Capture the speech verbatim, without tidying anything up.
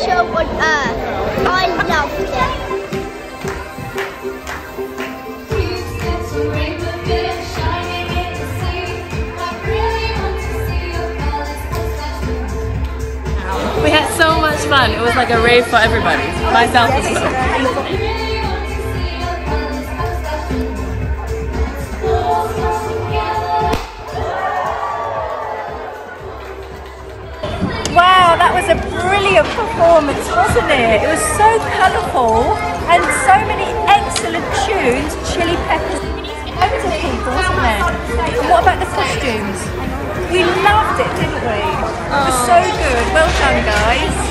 show on earth. I loved it. We had so much fun. It was like a rave for everybody. Myself as well. Wow, that was a brilliant performance, wasn't it? It was so colourful and so many excellent tunes. Chili Peppers, loads of people, wasn't there? And what about the costumes? We loved it, didn't we? It was so good. Well done, guys.